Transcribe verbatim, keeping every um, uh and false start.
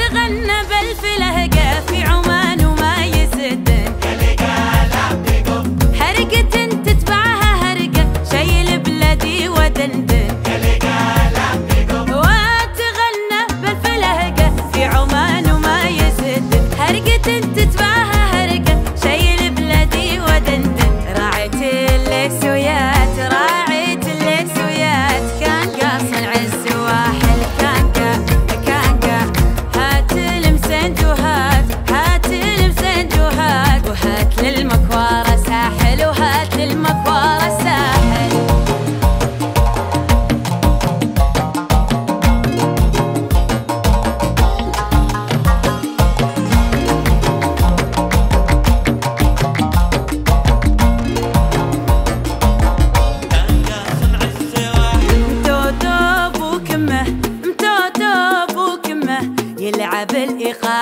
واتغنى بالفلهقة في عمان وما يسدن هرقة تتبعها هرقة شيل بلدي ودندن واتغنى بالفلهقة في عمان وما يسدن هرقة تتبعها هرقة شيل بلدي ودندن راعيت الليسويات راعيت الليسويات كان قاصن عز واحل كان قا كان قا هات المسندوهات هات المسندوهات وهات للمكوارة ساحل وهات للمكوارة ساحل يلعب الإيقاع